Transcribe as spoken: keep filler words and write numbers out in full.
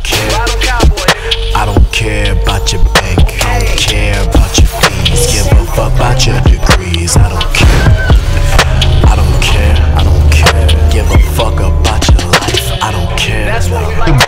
care. I don't care about your bank, I don't care about your fees. Give a fuck about your degrees. I don't care. I don't care, I don't care. Give a fuck about your life. I don't care.